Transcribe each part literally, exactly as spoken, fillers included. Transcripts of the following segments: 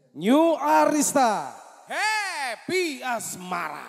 New Arista, Happy Asmara.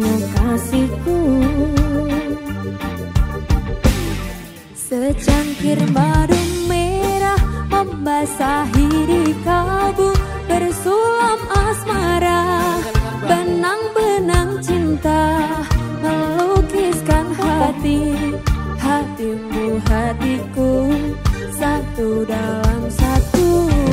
kasihku. Secangkir madu merah membasahi di kalbu, bersulam asmara, benang-benang cinta melukiskan hati, hatimu hatiku, satu dalam satu.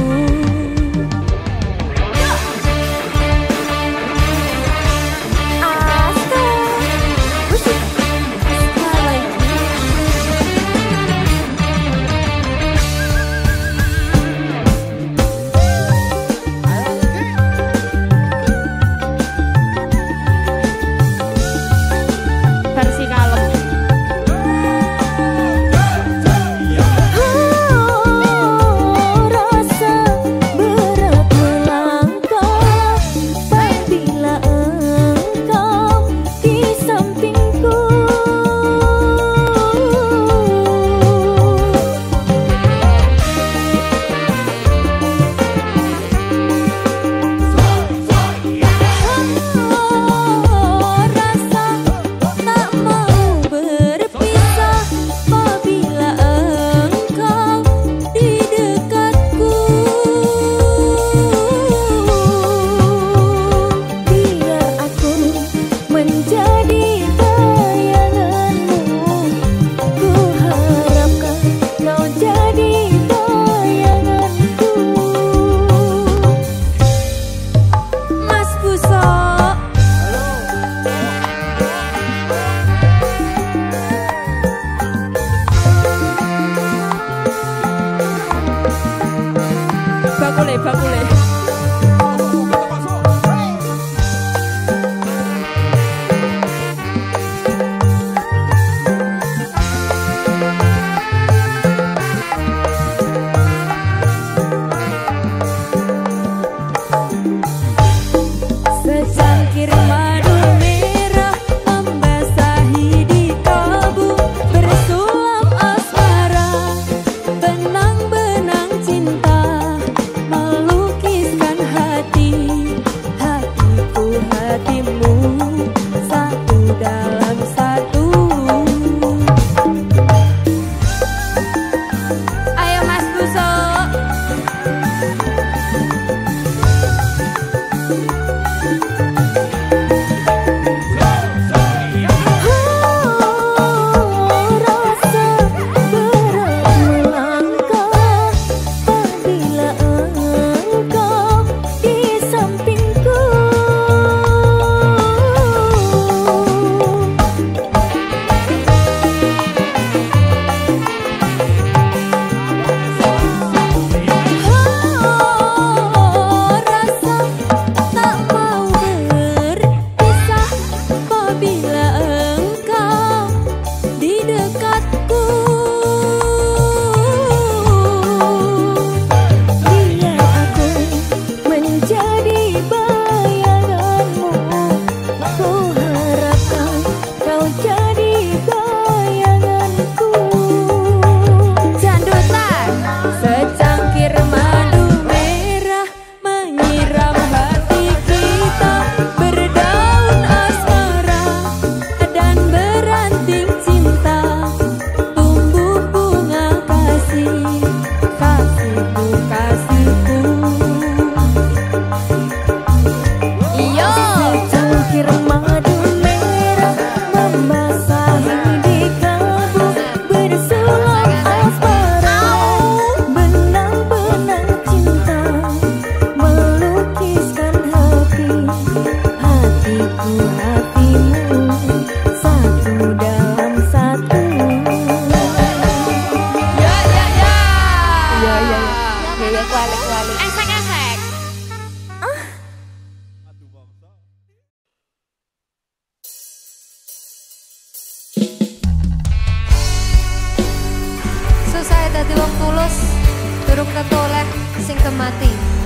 dadi wong tulus durung ketoleh sing kemati,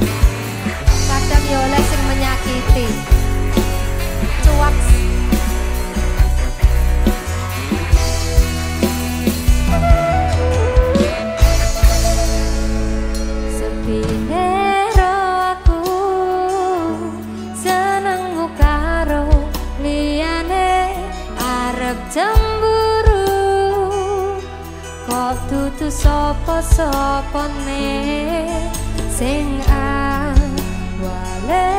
kadang ya oleh sing menyakiti. Cuak sepine ro aku seneng karo liyan arep cemburu kok dudu sapa-sapane sing awale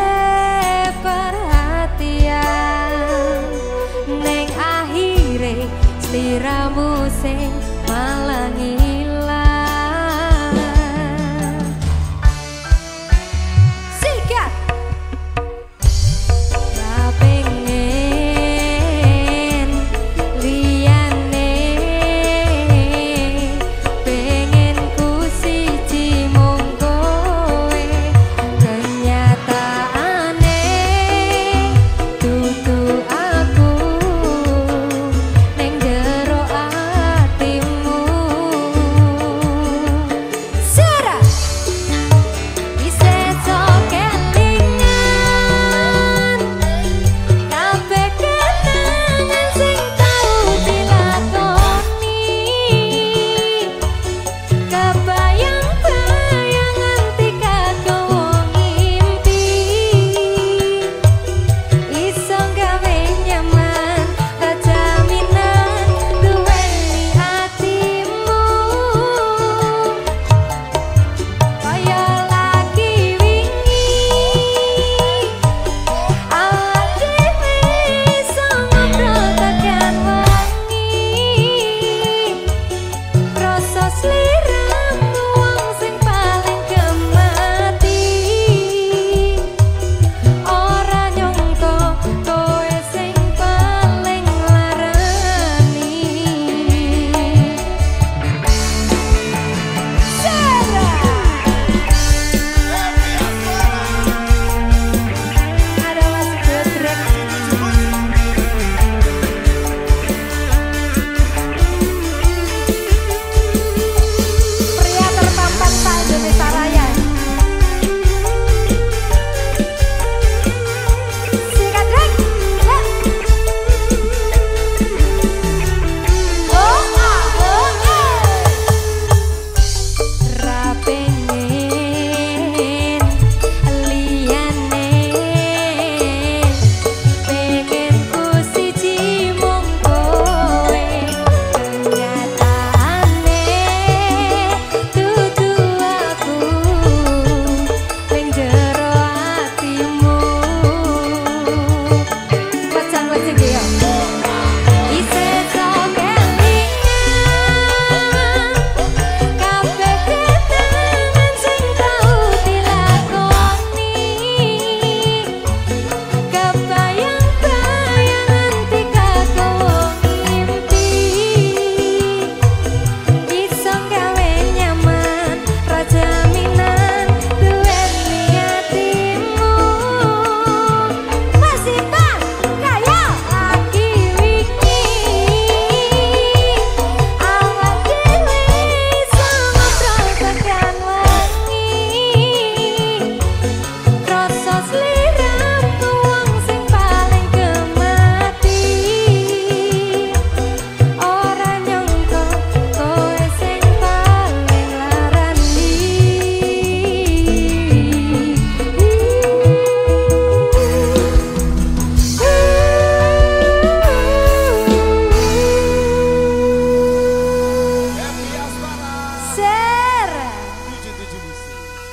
perhatian ning akhire sliramu sing malah ngilang. Sikat ra pengen liyane pengen ku siji mung kowe kenyataane dudu aku ning jero atimu. Sera ise sok kelingan kabeh kenangan sing tau dilakoni kebayang-bayang nganti kagowo ngimpi iso gawe nyaman kejaminan duweni atimu kaya lagi wingi awak dhewe iso ngobrol tekan wengi rasa sliramu wong sing paling gemati ora nyangka kowe sing paling larani. Sera ada Mas Godrek pria tertampan tak Indonesia Raya. Sikat Drek. Ya. Oh ah oh eh. Ra pengen liyane pengen ku siji mung kowe kenyataane dudu aku ning jero atimu. Wajang-wajang ya ise sok kelingan kabeh kenangan sing tau dilakoni kebayang-bayang nganti kagowo ngimpi iso gawe nyaman ra jaminan duweni atimu. Masih bang kaya lagi wingi awak dhewe iso ngobrol tekan wengi rasa sliramu wong sing paling gemati ora nyangka kowe sing paling larani. Happy Asmara. Sera tujuh tujuh misi.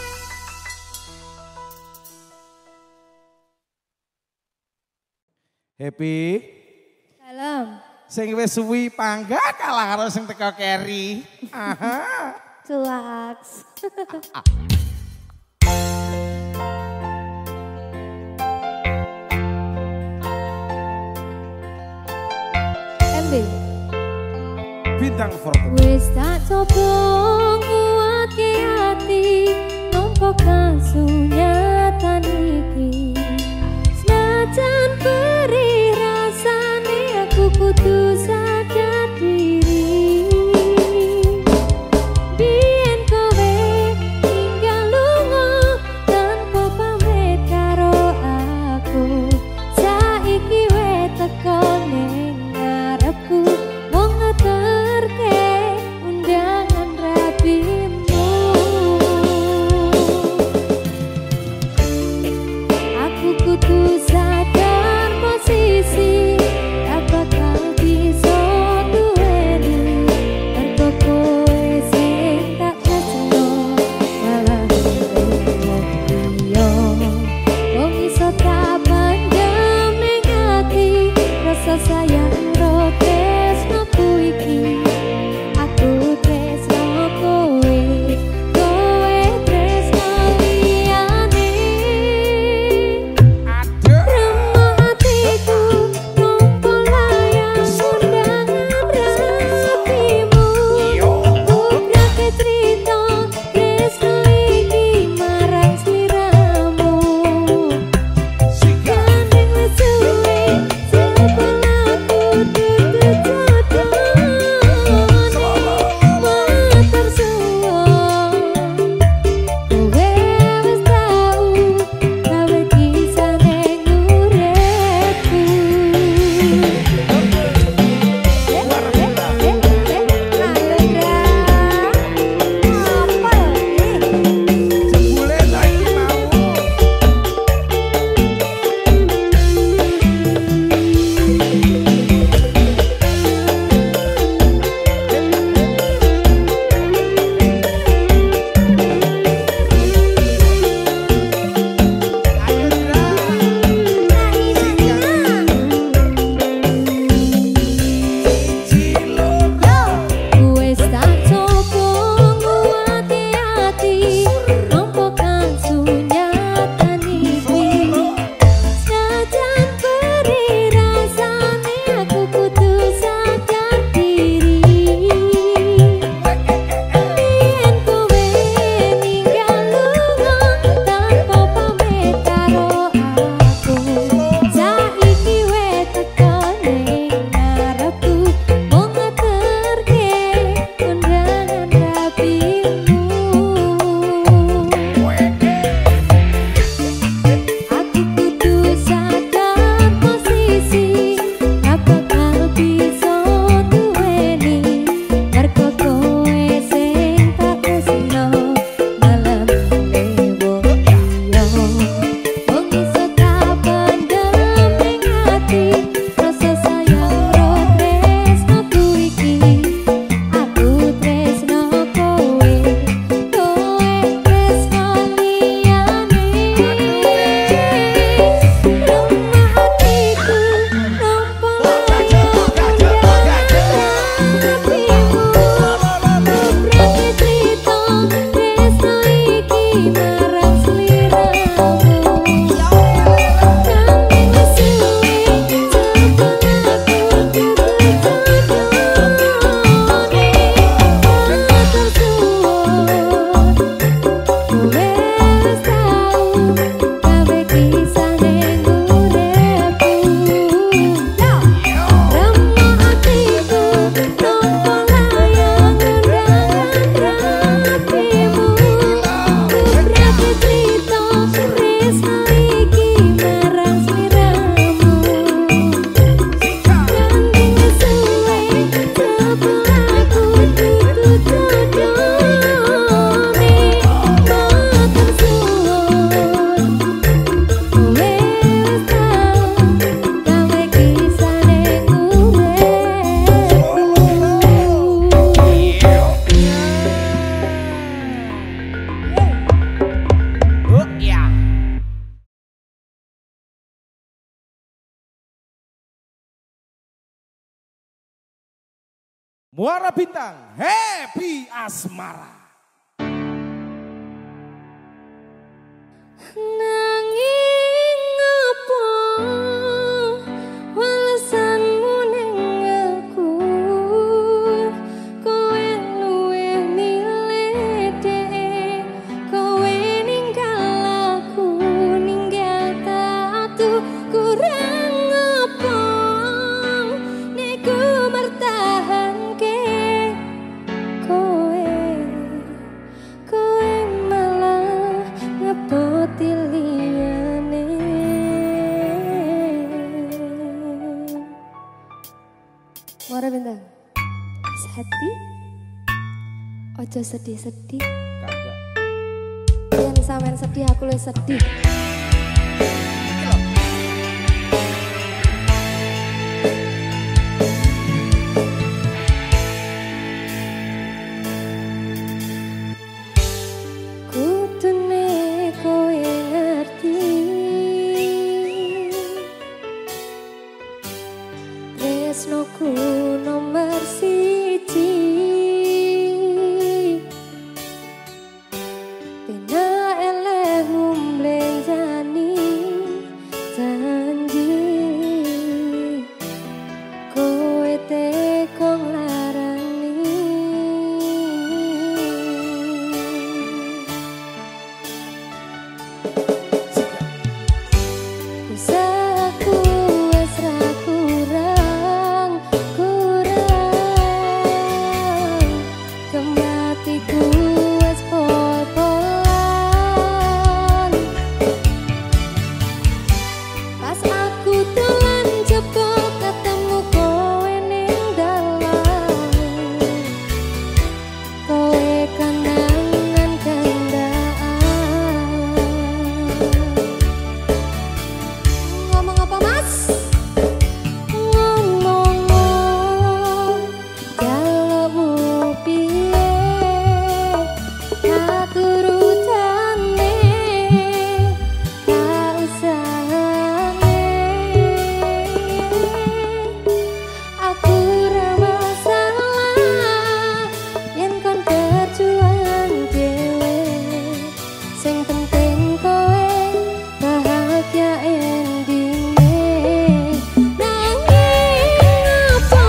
Happy salam sing wis suwi pangga kalah karo sing teko keri. Aha. Cuaks. M B Bintang Fortune. Wis tak coba nguatke ati nampa kasunyatan iki senajan perih rasane aku kudu sadar diri biyen kowe tinggal lunga tanpa pamit karo aku saiki wis teko ning ngarepku wong ngeterke undangan rapimu. Aku kudu sadar posisi Muara Bintang, Happy Asmara. Nanging apa walesanmu ning aku, kowe luwe milih dhek, kowe ninggal aku ninggal tatu, kurang apa nek ku mertahanke kowe, kowe malah ngepoti liyane. Muara Bintang, hati, ojo sedih-sedih. Kagak. Yang sampean sedih aku lu sedih. Kudune kowe ngerti tresnoku nomor siji pena eleh mblenjani janji kowe teko nglarani usahaku wes ra kurang kurang kembatiku wes pol-polan pas aku telan jebol ketemu kowe ning dalan kowe kenangan kandaan ngomong apa mas? Ngomong jalukmu piye tak urutane tak usahane aku ra masalah yen kon berjuang dhewe sing penting kowe bahagia endinge nanging apa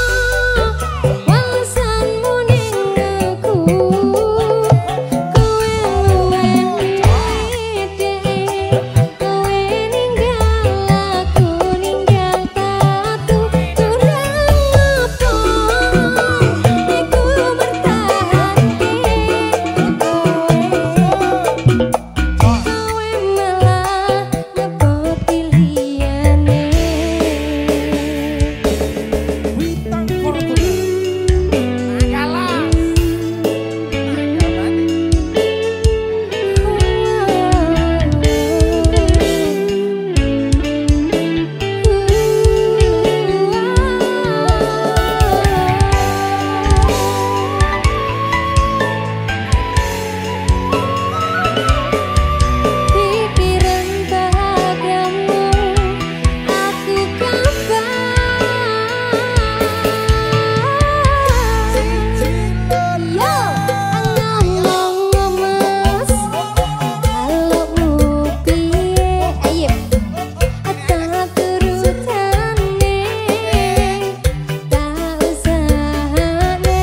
walesanmu ning aku kowe luwih dhek kowe ninggal aku ninggal tatu curang apa iku mertahanke kowe kowe malah ngepoti liyane Witang Fortuna. Makalah. Pikiran bahagiamu aku kabar yo ngomong mas jalukmu piye ayo tak urutane tak usahane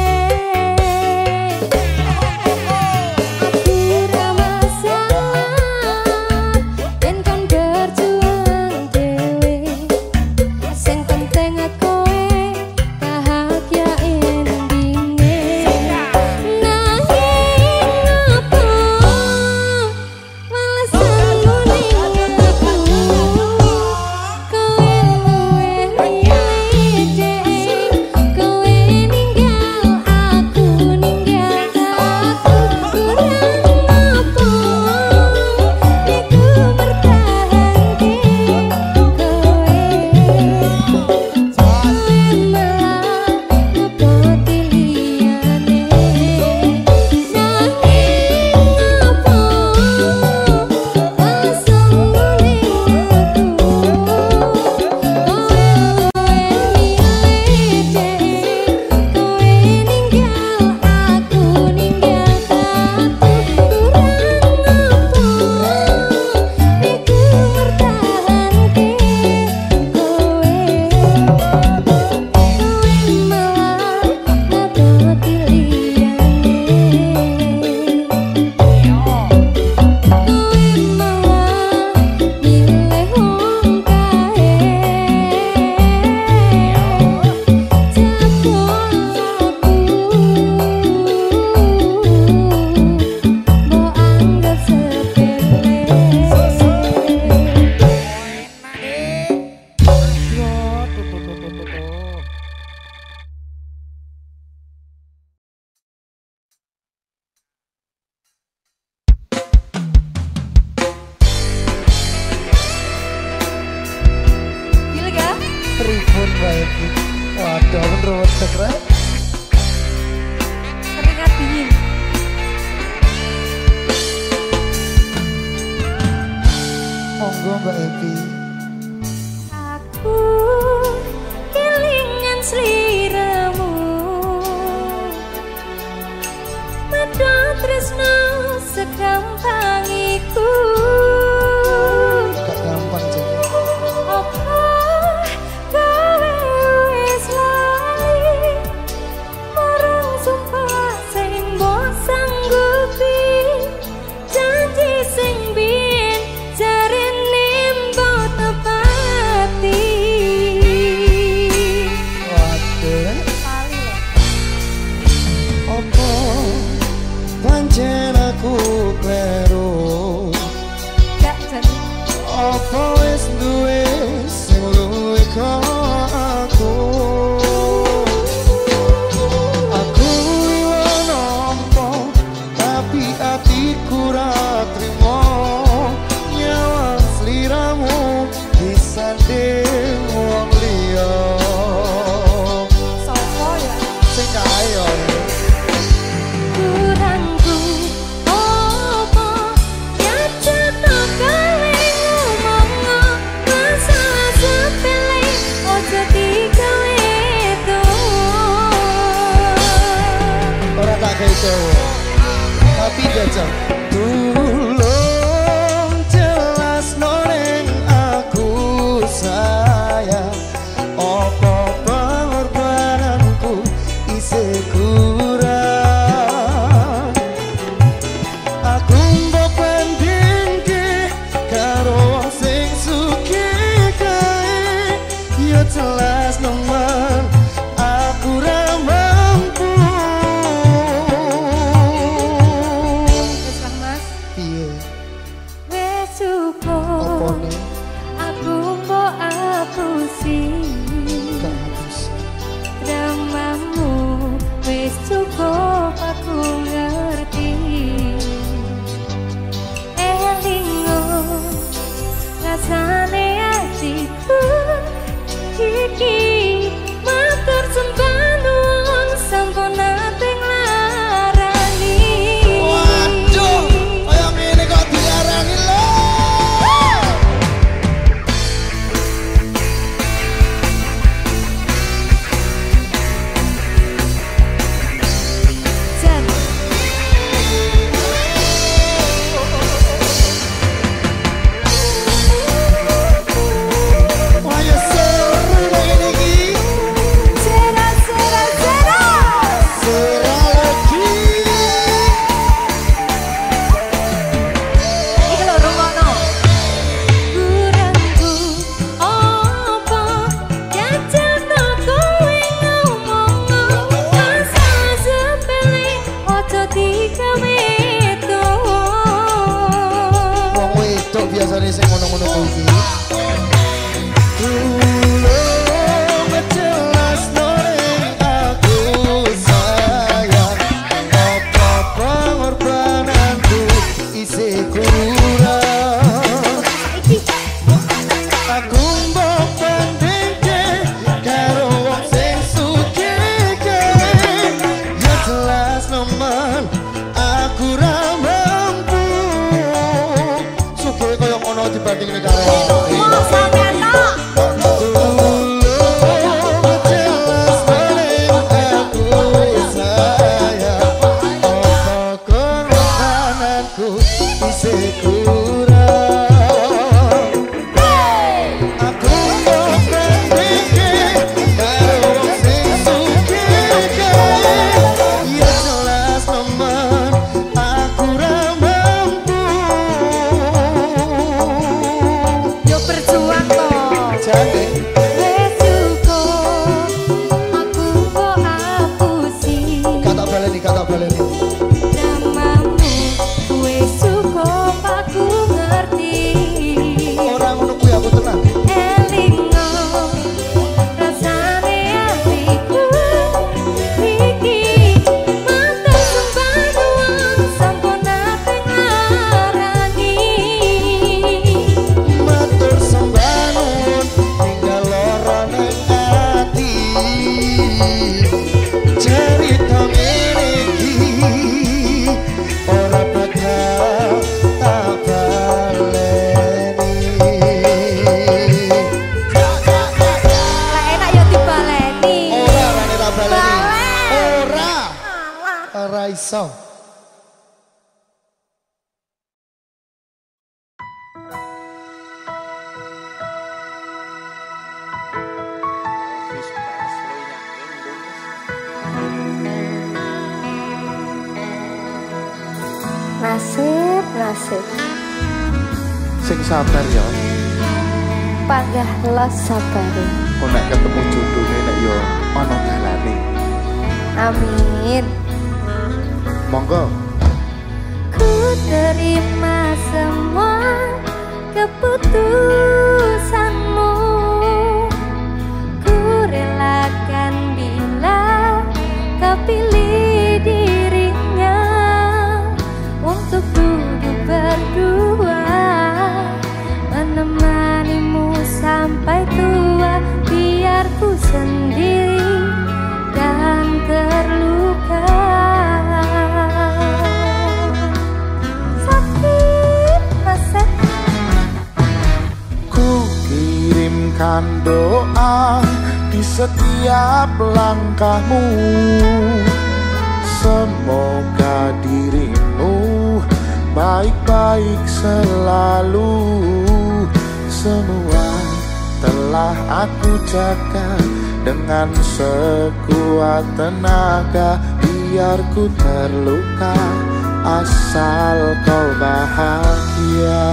aku ra masalah yen kon berjuang dhewe sing penting kowe bahagia endinge nanging apa walesanmu ning aku kowe luwih milih dhek kowe ninggal aku ninggal aku kurang apa iku mertahanke kowe kowe malah ngepoti liyane nanging apa walesanmu ning aku kowe luwih milih dhek kowe ninggal aku ninggal tatu kurang apa iku mertahanke kowe kowe malah ngepoti liyane kowe malah milih wong kae jebol aku mbok anggap sepele Yo, tuh, tuh, tuh, tuh, tuh, tuh. Gila ga? Pripun bae iki? Waduh, menurut sekret. Keringat dingin. Monggo Mbak Evi. aku kelingan tiga jam. Tolong jelas noleng aku sayang, opo pengorbananku isih kurang. Aku mbok bandingke karo wong sing sugih kae, ya jelas nemen aku ra mampu. Wis lah Mas. Piye? Wis cukup. Opone Aku mbok apusi. gak habis. Dramamu wis cukup aku ngerti. Elingo rasane hatiku iki matur sembah nuwun sampun ate nglarani. Waduh, kaya ngene kok dilarani lho. Jan Wah ya seru ngene iki. Zera zera zera. Seru lagi. Iki lho rungokno. Kurangku opo jajano kowe ngomong masalah sepele ojo digawe Wong wedok biasane sing ngono-ngono kuwi. Tolong jelas noleng aku sayang, apa pengorbananku isih kurang. Aku mbok bandingke karo wong sing sugih kae, ya jelas nemen aku ra mampu. Sugih kaya ngono dibandingne karo awake. Tolong jelas noleng aku sayang, apa pengorbananku isih kurang. Aku mau bandingke karo wong sing sugih kae, ya jelas nemen aku ra mampu. yo berjuang kok. Jane Wis cukup aku kok apusi. kata baleni kata baleni. Dramamu wis cukup aku ngerti. Ora ngono kuwi aku tenang. Elingo rasane hatiku iki matur sembah nuwun sampun ate nglarani. Matur sembah nuwun tinggal lara ning ati. Cerita ngene iki ora bakal tak baleni. Lah enak ya dibaleni. Ora rane tak baleni. Balen. Ora. Alah. Ora iso. Nasib, nasib, Sing sabar ya. panggah lo sabare. Kok nek ketemu jodohne nek yo ana dalane. Amin. Monggo. Ku terima semua keputusanmu. Ku relakan bila kau pilih dirinya untuk duduk berdua, menemanimu sampai tua. Biar ku sendiri dan terluka. Sakit masa Ku kirimkan doa di setiap langkahmu. Semoga dirimu baik-baik selalu. Semua telah aku jaga dengan sekuat tenaga, biar ku terluka asal kau bahagia.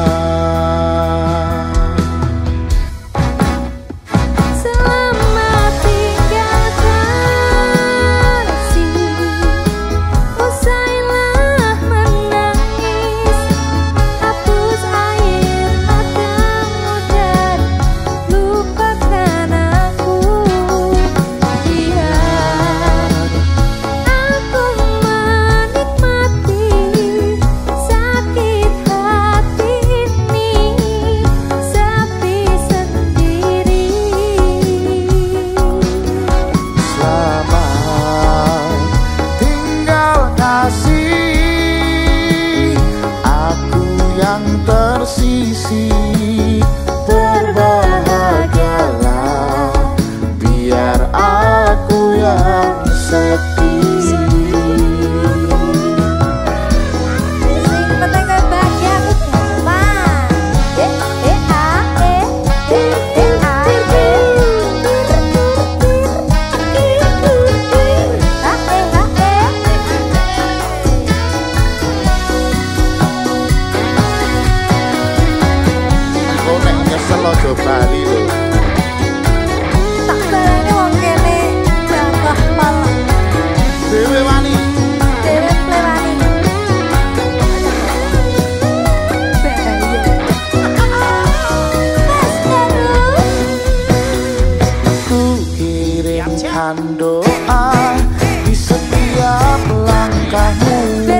Doa di setiap langkahmu,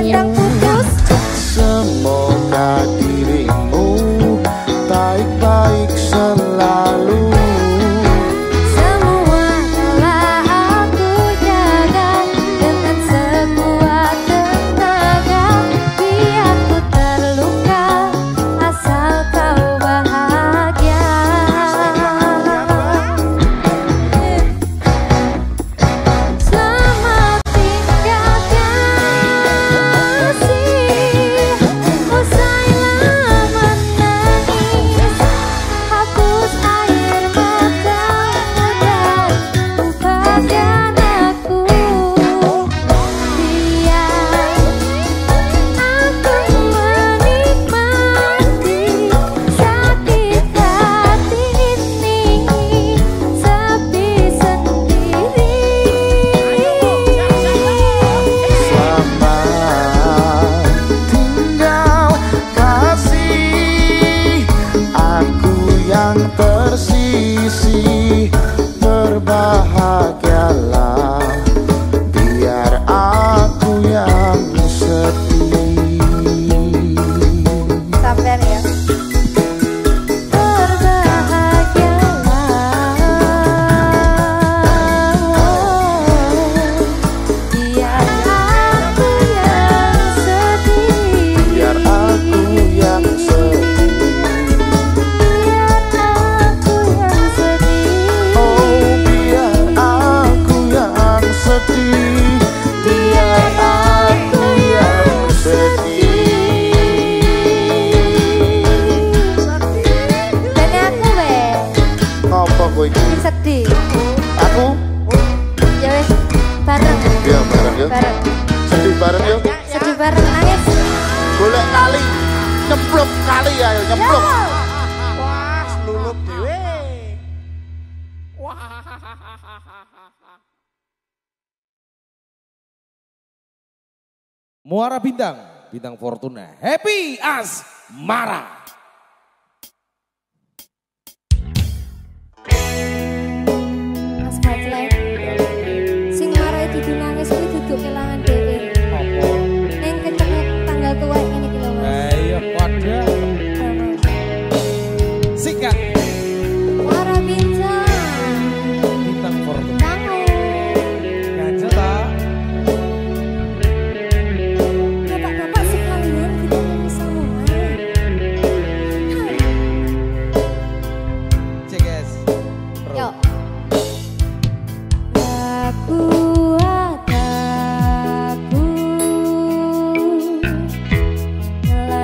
semoga dirimu baik-baik selalu. Semua telah aku jaga dengan sekuat tenaga, biar ku terluka asal kau bahagia. Tersisi berbahagialah, biar aku yang sedih. Sampai ya. Sedih. Aku? Ya wes, bareng. Ya bareng ya. Bareng. Sedih bareng ya. Sedih bareng nangis. Golek kali, nyemplung kali ya, nyemplung. Wah, selulup dewe. Wah. Muara Bintang, Bintang Fortuna, Happy Asmara. Sing marai dudu nangis kuwi dudu kelangan dhewe. Apa? Ning kecenget tanggal tuwek ngene iki lho, Mas. Ayo padha. Sikat. Muara Bintang, Bintang Fortuna. Tango. Ganjel ta? Bapak-bapak sekalian kita bisa mulai. Cek guys. Bro. Yuk. Kuat aku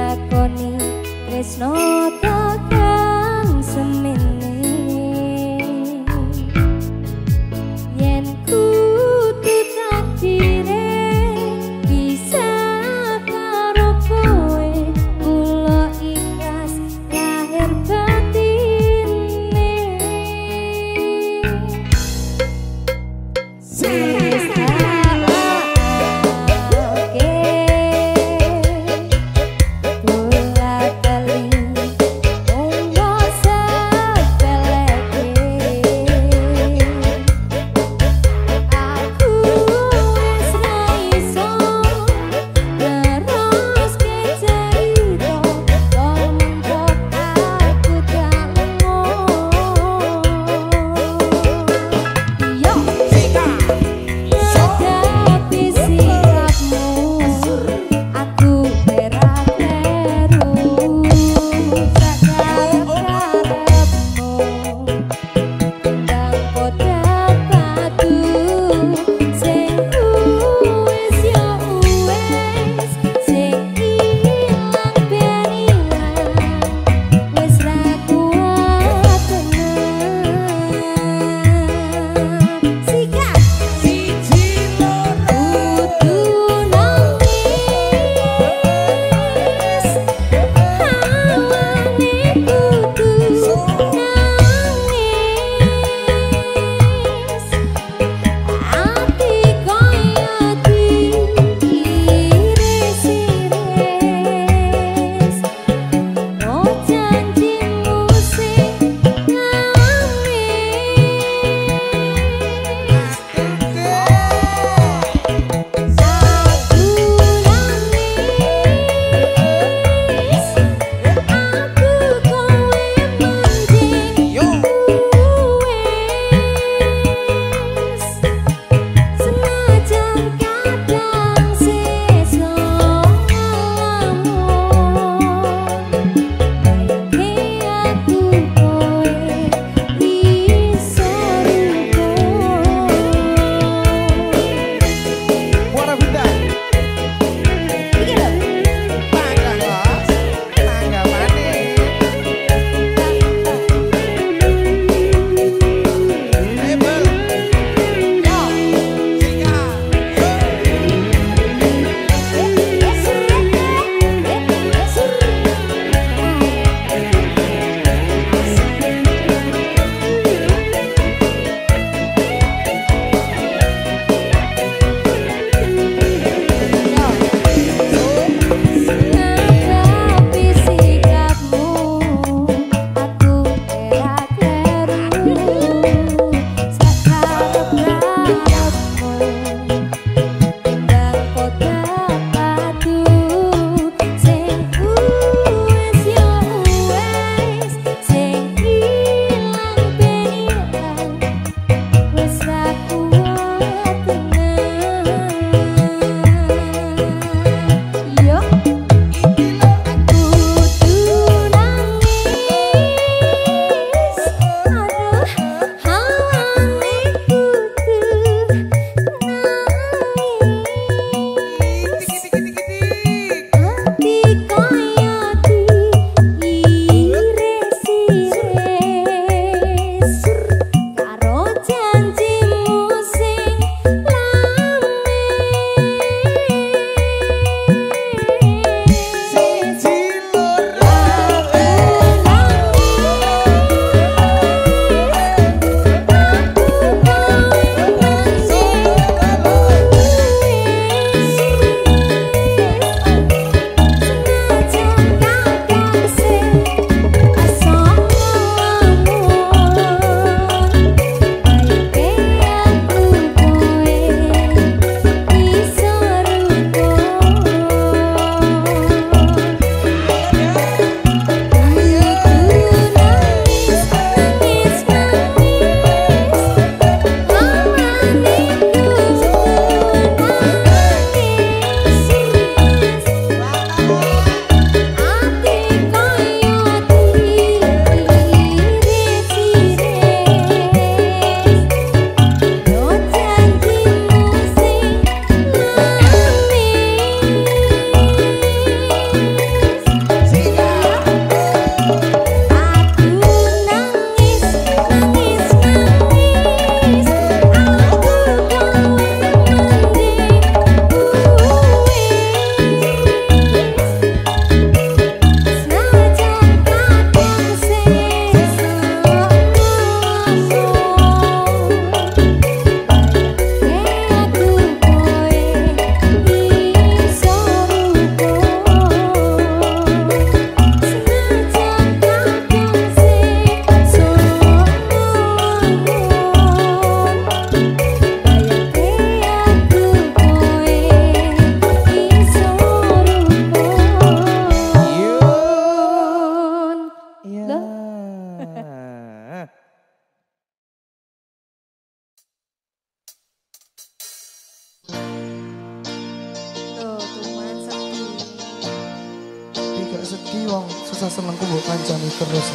rasa senengku mbok kancani terus.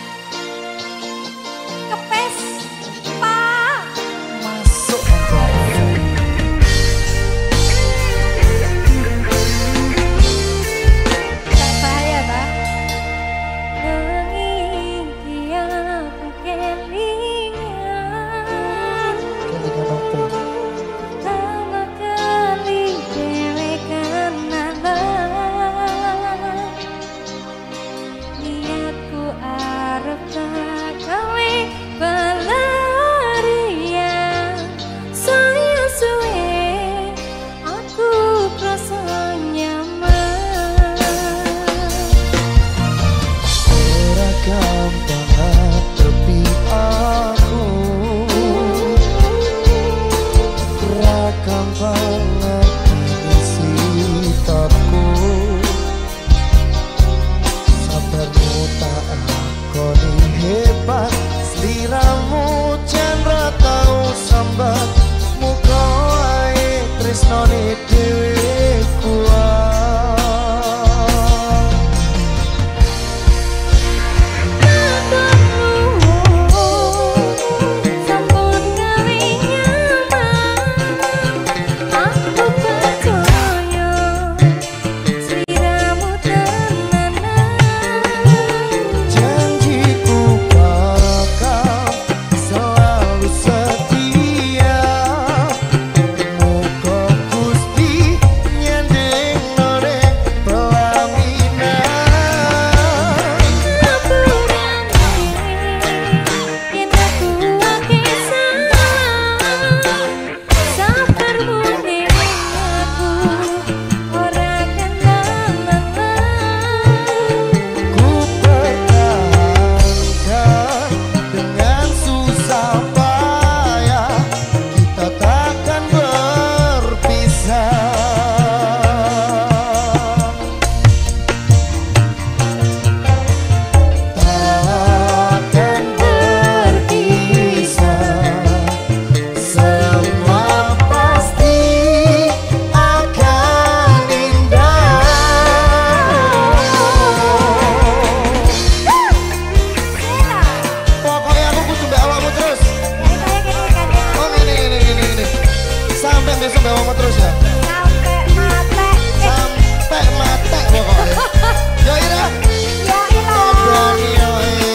Kepes, Pak. Masuk kancani. Tak bahaya, Pak. Wengi aku kelingan. Kelingan apa? Pertama kali dhewe kenalan. Niatku arep tak gawe pelarian. Saya suwe aku krasa nyaman. Ora gampang tapi aku ora gampang isi tapku sabarmu tak lakoni hebat sliramu cendra tau sambat muka ae tresnone dhewe kuat. Sampun gawe nyaman, aku percaya sliramu tenanan. Janjiku bakal selalu setia. Muga Gusti nyanding nore pelaminan. Lapuran yen aku ake salah, sabarmu ning aku ora kenal lelah. Ku pertahankan dengan susah payah, kita takkan berpisah. Takkan berpisah, semua pasti akan indah. Pokoknya aku kudu mbak awakmu terus. Oh ini ini ini ini. Sampai besok mbak awakmu terus ya. Sampai mate. Sampai mati pokoknya. Ya Ira. Ya ilah. Berani ya.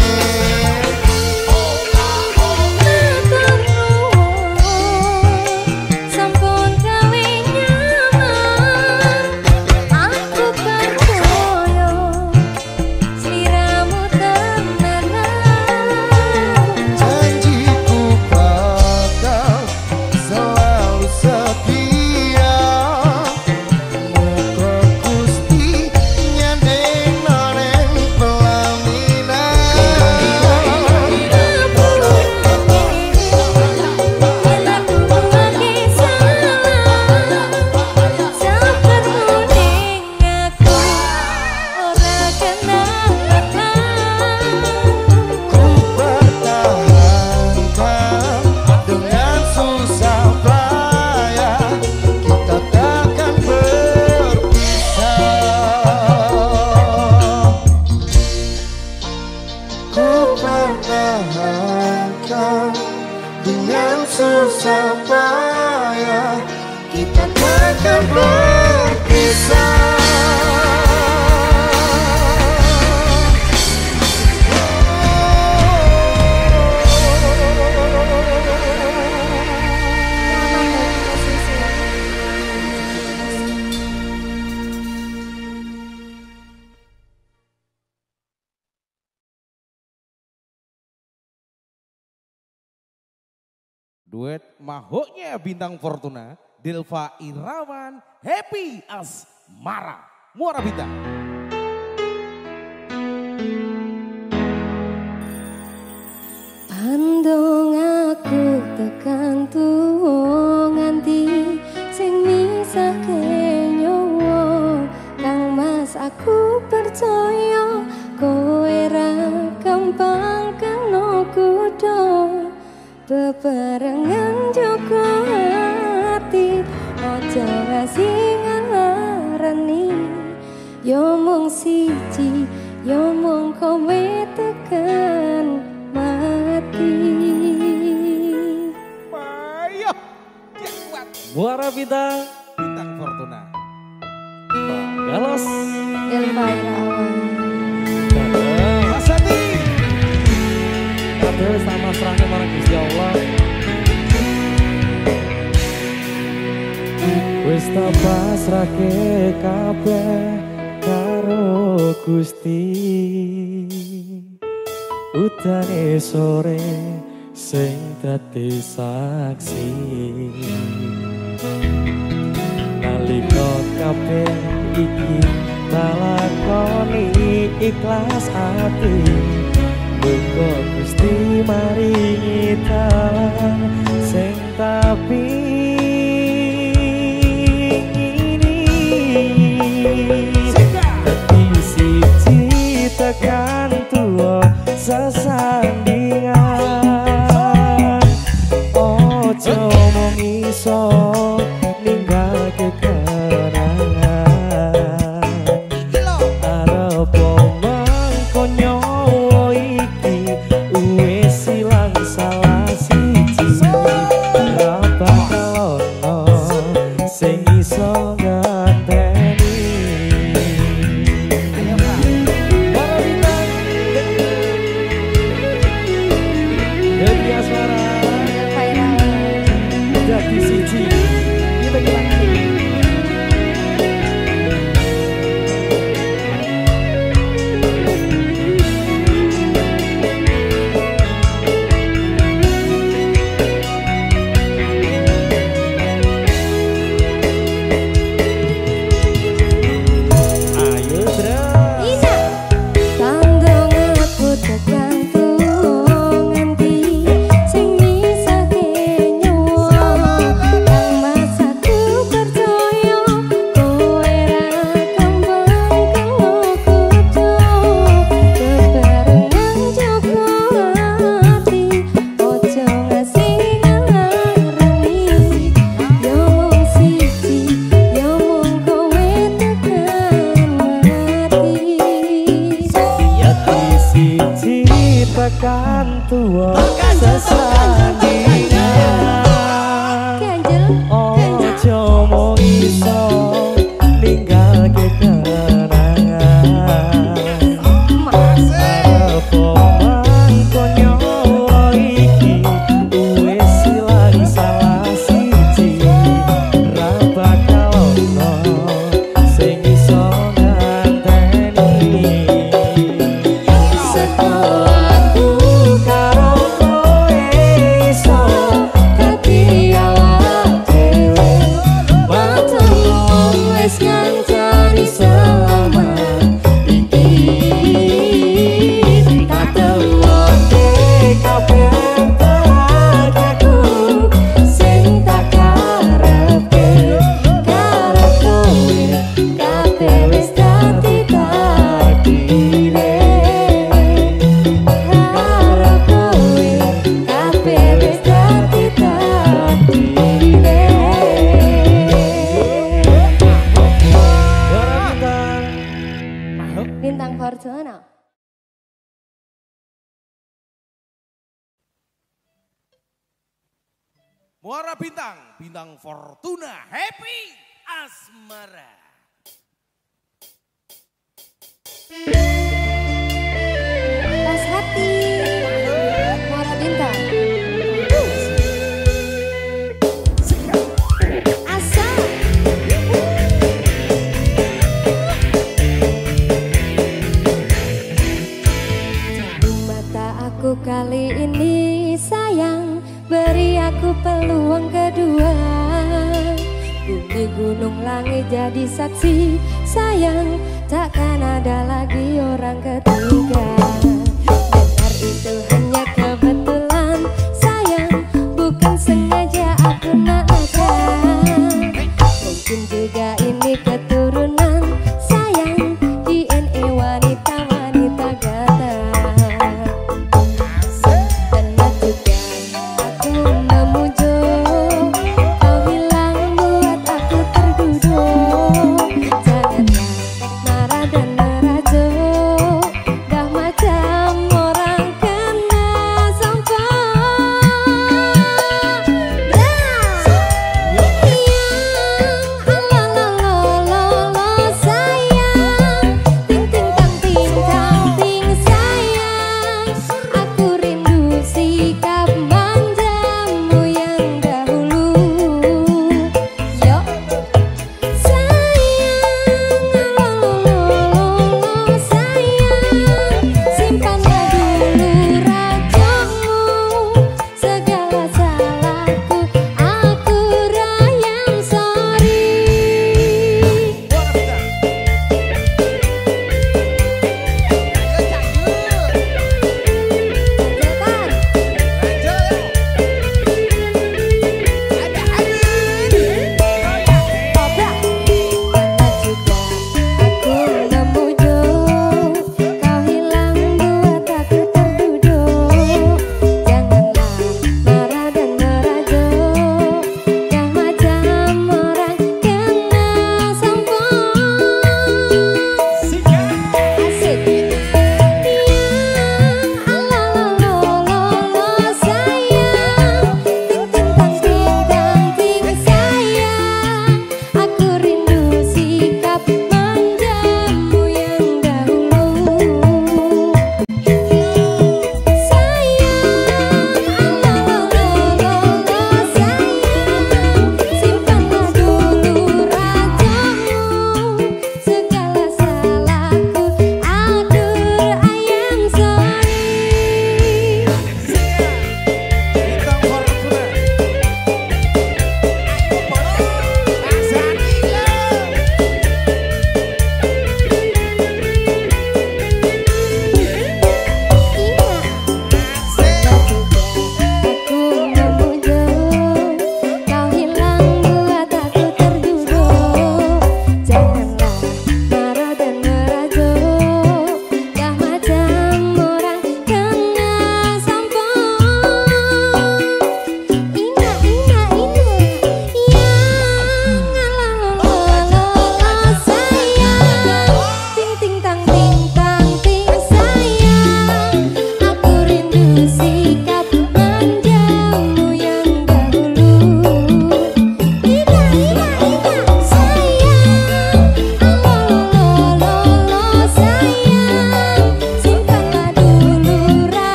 Sampun gawe nyaman, aku percaya sliramu tenanan. Janjiku bakal selalu setia. Muga Gusti nyanding noneng pelaminan. Ku pertahankan dengan susah payah, kita takkan berpisah. Ku pertahankan dengan susah payah, kita takkan berpisah. Duet mahoknya bintang Fortuna, Delva Irawan, Happy Asmara, Muara Bintang. Pandong aku tekan tuwa nganti sing misahke nyawa. Kang Mas aku percaya kowe ra gampang kena kuda. Bebarengan jaga hati, aja ngasih ngalarani. Yo mung siji yo mung kowe tekan mati. Ayo, dia kuat. Muara Bintang, Bintang Fortuna. Galos, Elva Irawan. Mas Adi. Kabeh sama serangnya marang Gusti Allah. Wis tak pasrahke kabeh karo Gusti. Udane sore sing dadi saksi. Nalika kabeh iki talakoni ikhlas ati. Muga Gusti maringi dalan sing tapi tekan tua sesandingan. Ojo mung iso ninggal kekenangan. Arep mangko nyawa iki wis ilang salah siji. Ra bakal ono sing iso tekan tua sesandingan. Ojo mung iso ninggal kekenangan. Apa mangko nyawa iki wis ilang salah siji. Ra bakal ono sing iso nganteni. Bintang Fortuna. Muara Bintang, Bintang Fortuna, Happy Asmara. Pas hati. Muara Bintang. Kali ini sayang, beri aku peluang kedua. Bumi gunung langit jadi saksi. Sayang, takkan ada lagi orang ketiga. Benar itu hanya kebetulan. Sayang, bukan sengaja aku nakal. Mungkin juga ini keturunan. Sayang, D N A wanita-wanita gata. Janganlah marah dan merajuk.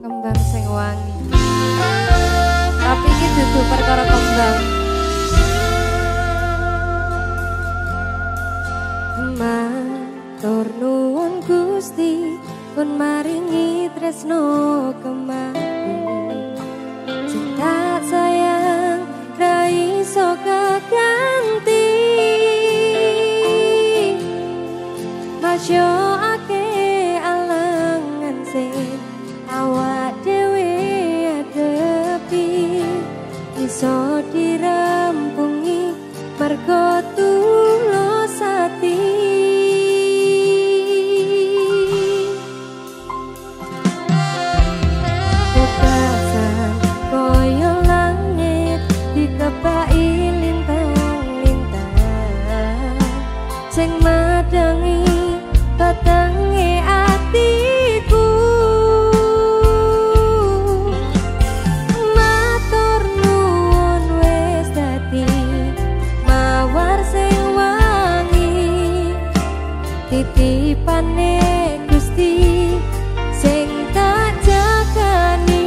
Kembang sing wangi. Tapi iki dudu perkara kembang. Matur nuwun Gusti pun maringi tresno kemati. Cinta sayang ra iso keganti. Masyo ake alangan sing awak dhewe adepi iso dirampungi mergo tulus ati. Bebasan koyo langit dikepai lintang-lintang sing madangi petenge atiku. Matur nuwun wis dadi mawar sing wangi titipane Gusti sing tak jagani.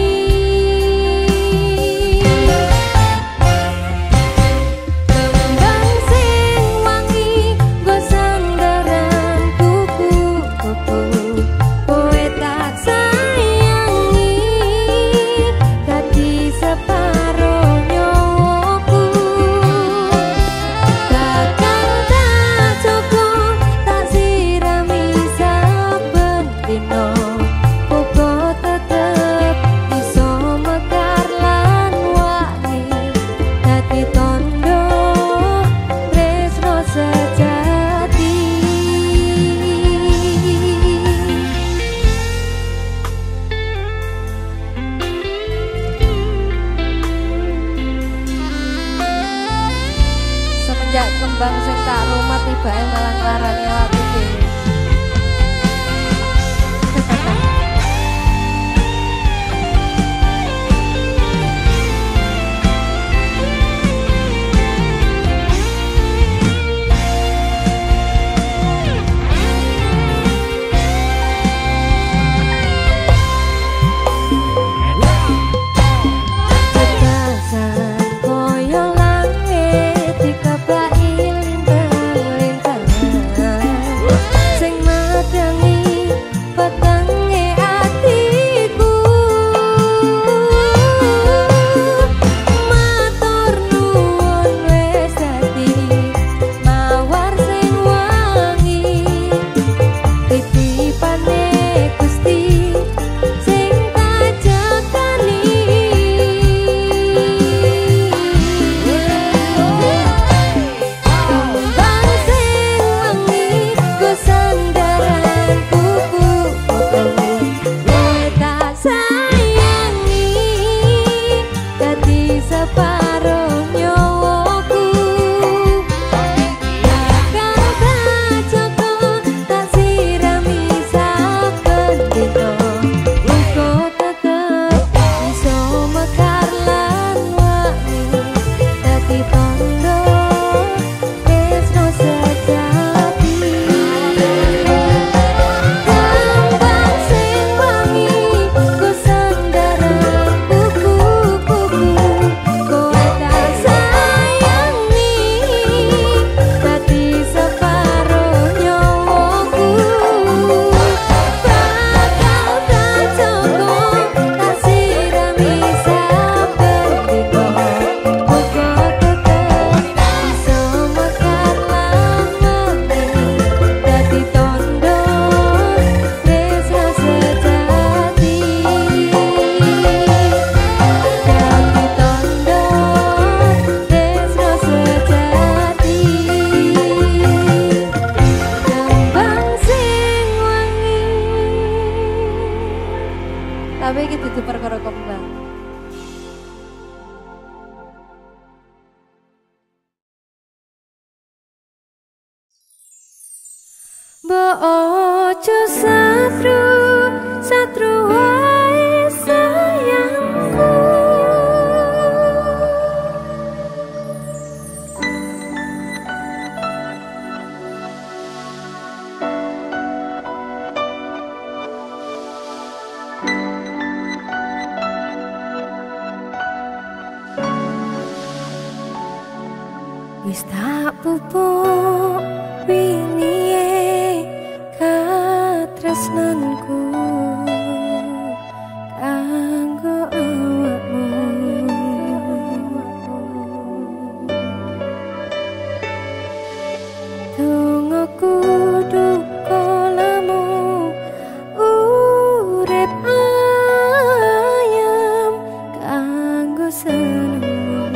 Kembang sing wangi nggo sandaran kuku-kuku kowe tak sayangi dadi separo nyawaku. Takkan tak cukup tak sirami saben dino uga tetep iso mekar lan wangi dadi tondo tresno sejati. Semenjak kembang sing tak rumah tibae malah nglarani awakku dhewe. Bebasan koyo langit dikepai lintang-lintang sing madangi petenge atiku. Matur nuwun wis dadi mawar sing wangi titipane Gusti sing tak jagani. Kembang sing wangi nggo sandaran kuku-kuku kowe tak sayangi dadi separo nyawaku. Takkan tak cukup tak sirami saben dino uga tetep iso mekar lan wangi dadi tondo tresno sejati. Kembang sing wangi nggo sandaran kuku-kuku kowe tak sayangi dadi separo nyawaku. Bakal tak cukup tak sirami saben dino uga tetep iso mekar lan wangi dadi tondo tresno sejati. Dadi tondo tresno sejati. Kembang sing wangi. Tapi iki dudu perkara kembang. Mbok ojo satru, satru wae sayangku. wis tak pupuk wingi katresnanku kanggo awakmu. Dongaku duka lamu urip ayam kanggo seneng.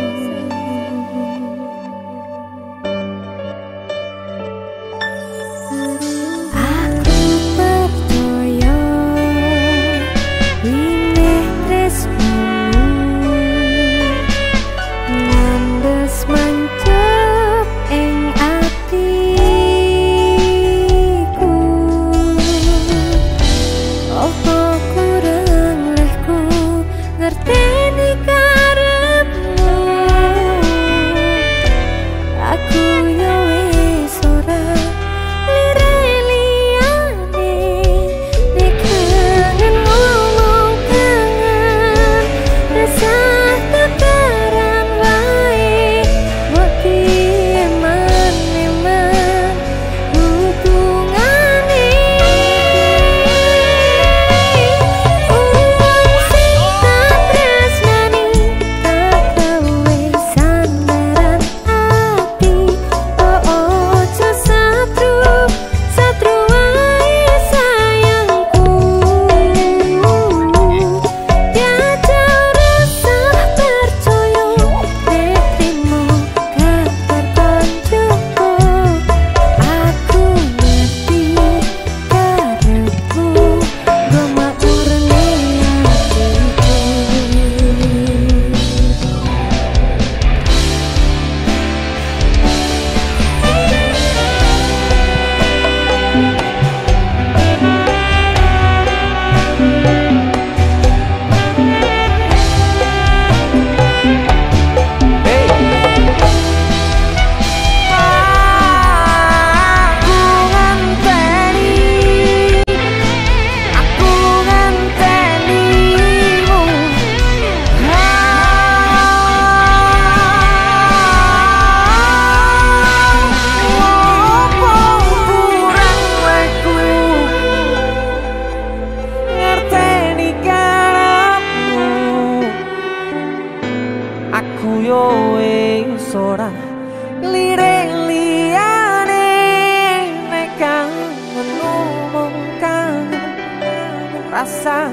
Rasa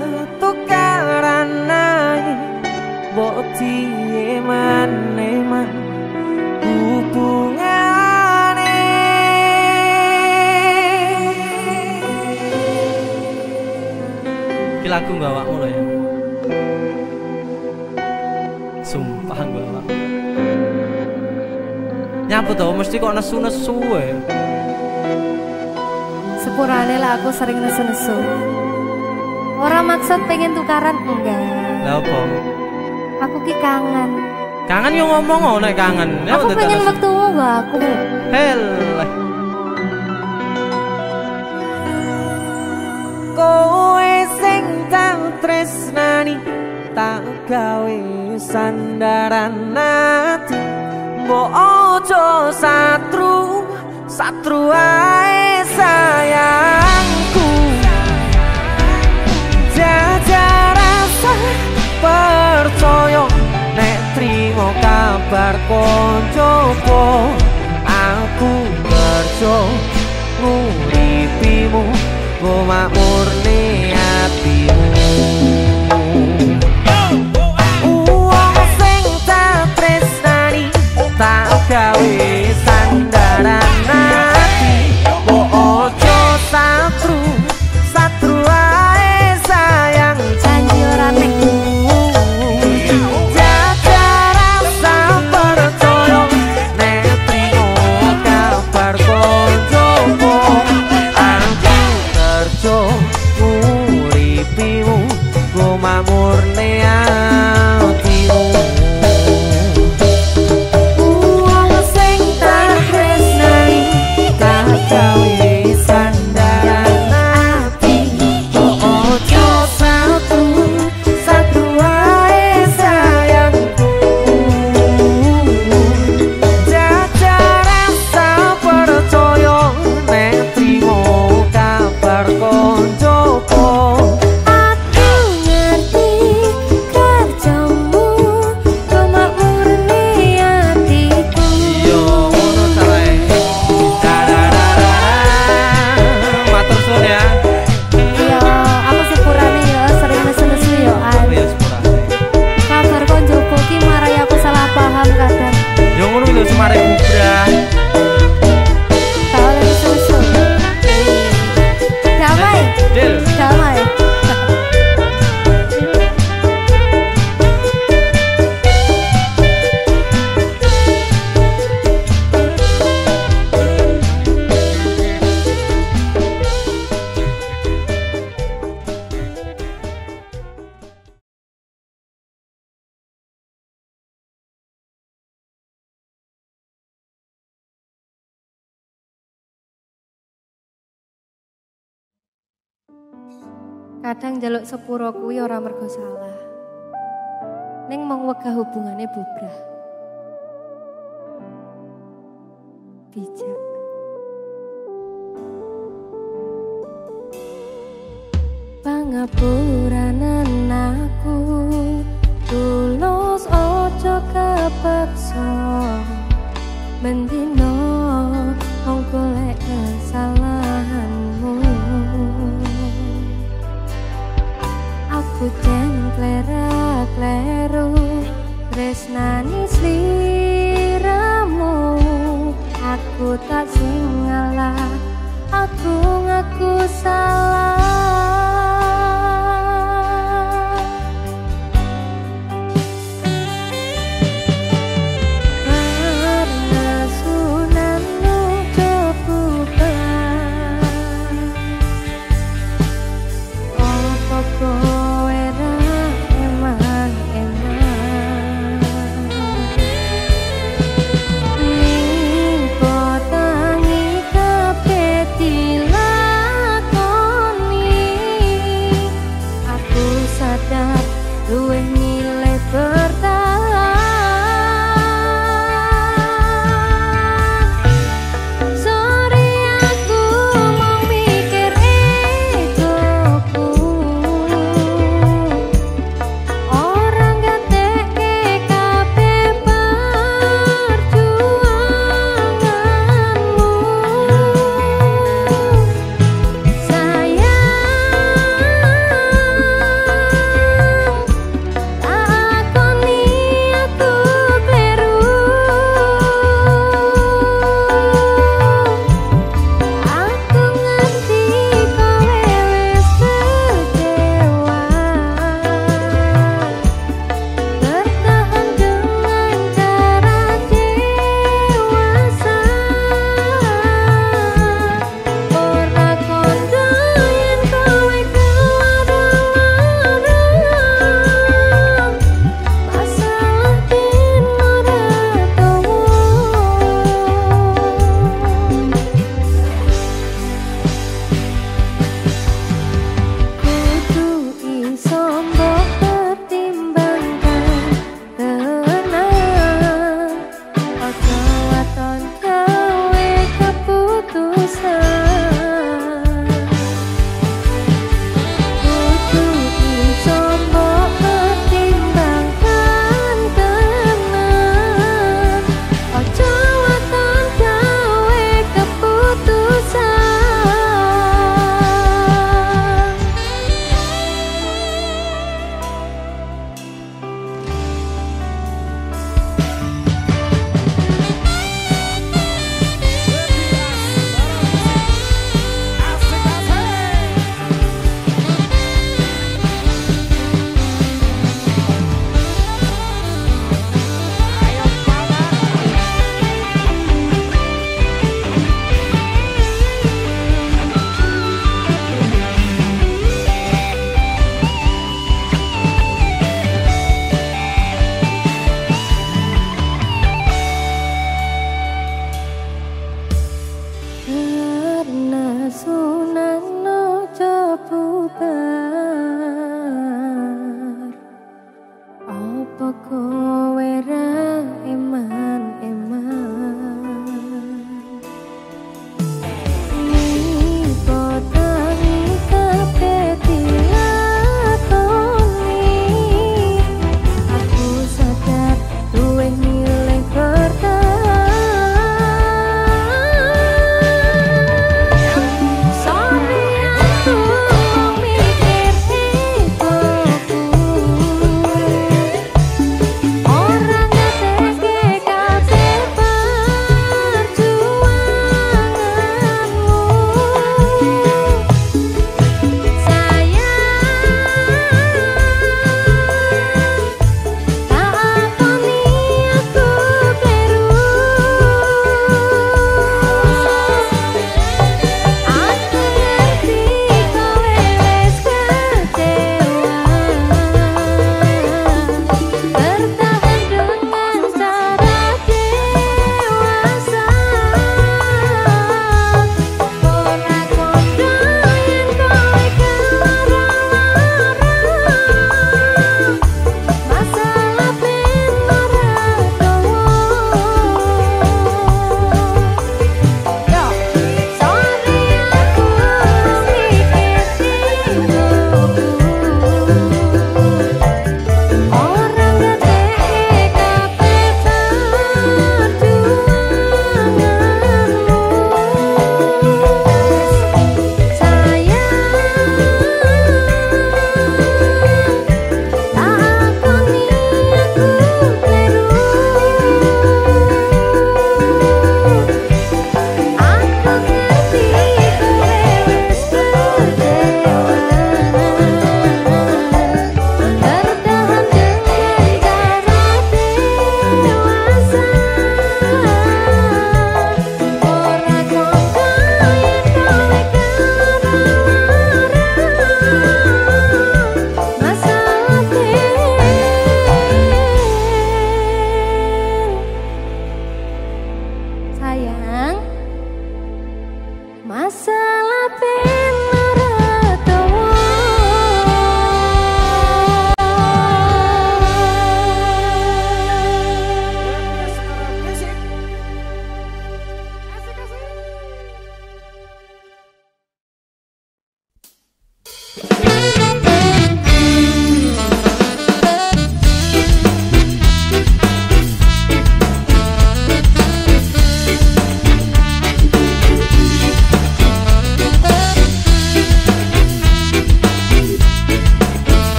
tukaran naik boti eman-eman hubungane. Iki lagu gak awakmu lho ya. Sumpah gak awak. Nyapa tau mesti kok nesu-nesu ya. Sepurane lah aku sering nesu-nesu. Orang maksud pengen tukaran enggak. Lah apa? Aku ki kangen. Kangen yo ngomong nek kangen. Aku pengen metu gak aku. Hel. Kowe sing tak tresnani tak gawe sandaran ati. Mbok ojo satru, satru ae sayangku. Jajak rasa percaya nek trimo kabar koncoku. Aku kerja nguripimu go makmurne atimu. Wong sing tak tresnani tak gawe sandaran ati. Mbok ojo satru, satru ae sayang janji ora nek. Jaga rasa percaya nek trimo kabar koncoku. Aku kerja nguripimu go makmurne atimu. Wong sing tak tresnani tak gawe sandaran ati. Ojo satu satu wae sayangku. Jaga Kadang njaluk sepuro kuwi ora mergo salah. Ning mung wegah hubungane bubrah. Bijak. Pangapuranan aku tulus ojo kepeksa bendino wong golek kesalahanmu. Aku jen klera-kleru tresnani sliramu. Aku tak sing ngalah, aku ngaku salah. Dilakoni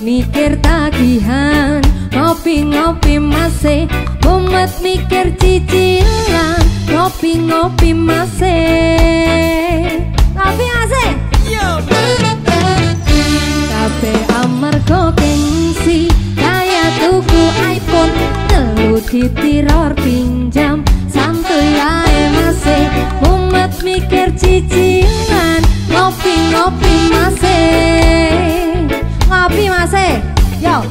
mikir tagihan, ngopi-ngopi masih mumet mikir cicilan, ngopi-ngopi masih ngopi masih kabeh amarga gengsi kaya tuku iPhone telu ditiror pinjam santuy ae masih mumet mikir cicilan, ngopi-ngopi masih ngopi masih yo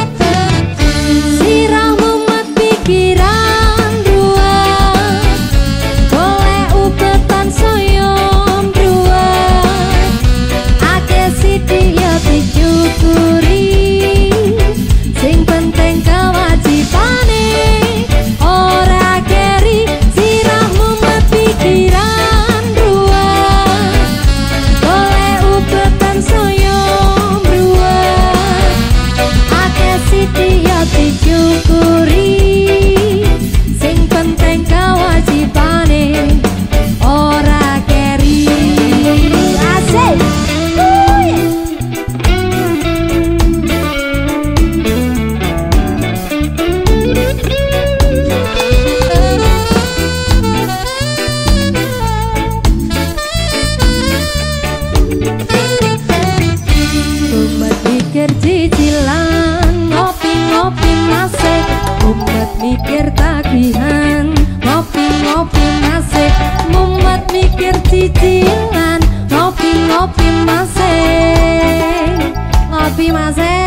sirah mumet pikiran ruang boleh ubetan soyom ruang ake sidi ya disyukuri sing penting kewajibane ora keri sirah mumet pikiran ruang boleh ubetan soyom ruang ake sidi ya disyukuri sing penting kewajibane ora keri asik. Umat mikir cicilan, ngopi-ngopi masih umat mikir tagihan, ngopi-ngopi masih umat mikir cicilan, ngopi-ngopi masih ngopi masih